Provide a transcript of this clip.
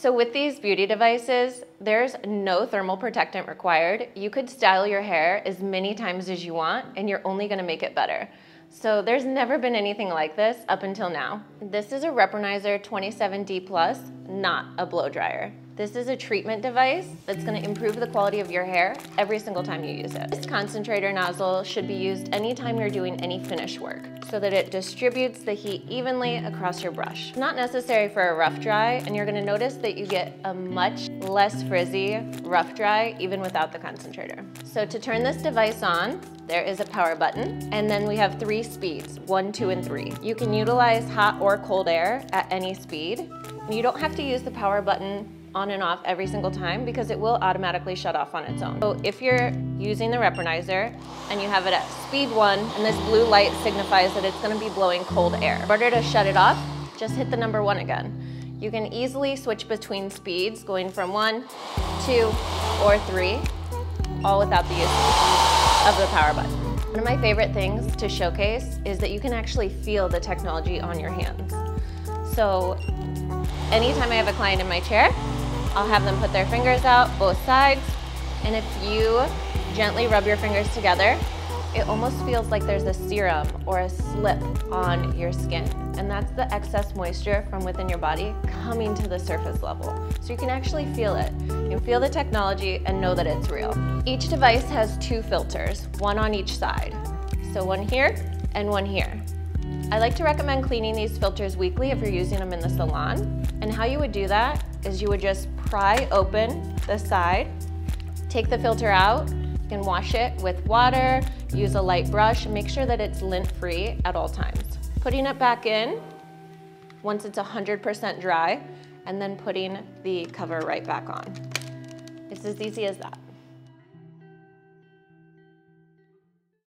So with these beauty devices, there's no thermal protectant required. You could style your hair as many times as you want, and you're only gonna make it better. So there's never been anything like this up until now. This is a Repronizer 27D Plus, not a blow dryer. This is a treatment device that's gonna improve the quality of your hair every single time you use it. This concentrator nozzle should be used anytime you're doing any finish work so that it distributes the heat evenly across your brush. Not necessary for a rough dry, and you're gonna notice that you get a much less frizzy rough dry even without the concentrator. So to turn this device on, there is a power button, and then we have 3 speeds, 1, 2, and 3. You can utilize hot or cold air at any speed. You don't have to use the power button on and off every single time because it will automatically shut off on its own. So if you're using the Repronizer and you have it at speed 1 and this blue light signifies that it's gonna be blowing cold air. In order to shut it off, just hit the number 1 again. You can easily switch between speeds going from 1, 2, or 3, all without the use of the power button. One of my favorite things to showcase is that you can actually feel the technology on your hands. So anytime I have a client in my chair, I'll have them put their fingers out, both sides, and if you gently rub your fingers together, it almost feels like there's a serum or a slip on your skin. And that's the excess moisture from within your body coming to the surface level. So you can actually feel it. You can feel the technology and know that it's real. Each device has 2 filters, 1 on each side. So 1 here and 1 here. I like to recommend cleaning these filters weekly if you're using them in the salon. And how you would do that is you would just pry open the side, take the filter out, you can wash it with water, use a light brush, and make sure that it's lint-free at all times. Putting it back in once it's 100% dry, and then putting the cover right back on. It's as easy as that.